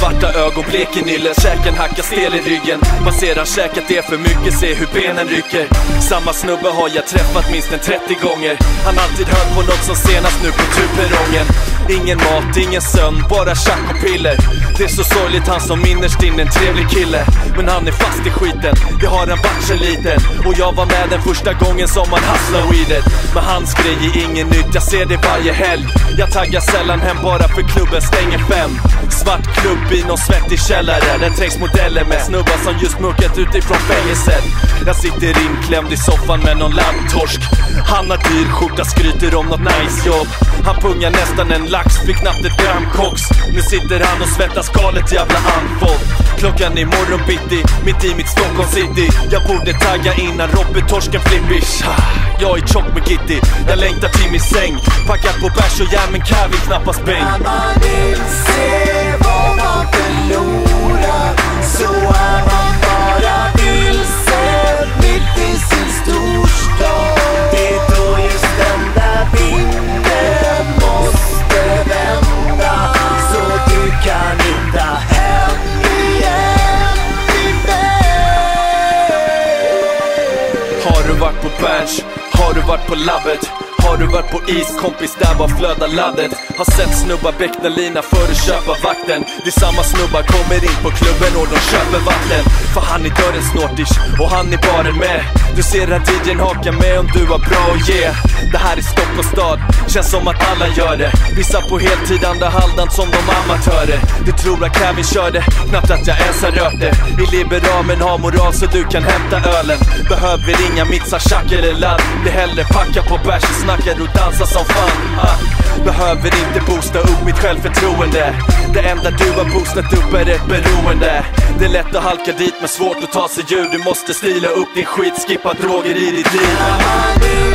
svarta ögon, blek i nyllen, käken hackar stel i ryggen. Man ser han käkat det för mycket, se hur benen rycker. Samma snubbe har jag träffat minst en 30 gånger. Han alltid höll på något som senast nu på turperrongen. Ingen mat, ingen sömn, bara tjack och piller. Det är så sorgligt, han som innerst in en trevlig kille. Men han är fast i skiten, det har han varit så liten. Och jag var med den första gången som han hustlade weedet. Men hans grej är ingen nytt, jag ser det varje helg. Jag taggar sällan hem bara för klubben stänger 5. Svart klubb i någon svettig källare. Där trängs modeller med snubbar som just muckat utifrån fängelset. Jag sitter inklämd i soffan med någon lammtorsk. Han har dyr skjorta, skryter om något nice jobb. Han pungar nästan en lax, fick knappt ett gram koks. Nu sitter han och svettas galet jävla andfått. Klockan är morgon bitti, mitt i mitt Stockholm city. Jag borde tagga innan Robbe torsken flippish. Jag är tjock med Kitty, jag längtar till min säng. Packat på bärs och järn men kan vill knappast bäng. När man vill se vad man förlorar, så är man bara vilse mitt i sin storstad. Det är då just den där vinden måste vända, så du kan hitta hem igen till mig. Har du varit på Berns? Har du varit på labbet? Har du varit på is, kompis, där var flöda laddet. Har sett snubbar beckna lina för att köpa vakten. Det är samma snubbar kommer in på klubben och de köper vatten. För han är dörren snortish och han är baren med. Du ser att DJn hakar med om du har bra att ge. Det här är Stockholms stad, känns som att alla gör det. Vissa på heltid, andra halvdant som de amatörer. Du tror att Kevin körde, knappt att jag ens har rört det. I liberal men har moral så du kan hämta ölen. Behöver inga mitsa, tjack eller ladd. Det hellre packa på bärs och snackar och dansa som fan. Behöver inte boosta upp mitt självförtroende. Det enda du har boostat upp är ett beroende. Det är lätt att halka dit men svårt att ta sig ur. Du måste stila upp din skit, skippa droger i ditt liv.